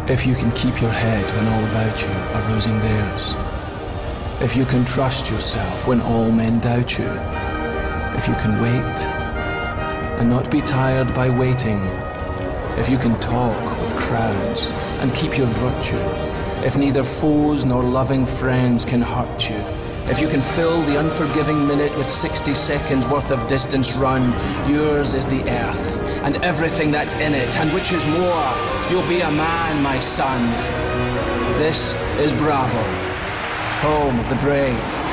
If you can keep your head when all about you are losing theirs. If you can trust yourself when all men doubt you. If you can wait and not be tired by waiting. If you can talk with crowds and keep your virtue. If neither foes nor loving friends can hurt you. If you can fill the unforgiving minute with 60 seconds worth of distance run, yours is the earth and everything that's in it, and which is more, you'll be a man, my son. This is Bravo, home of the brave.